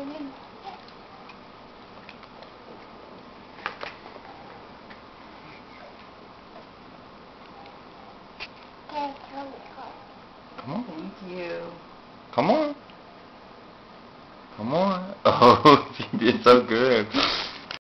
Come on. Thank you. Come on. Come on. Oh, she did so good.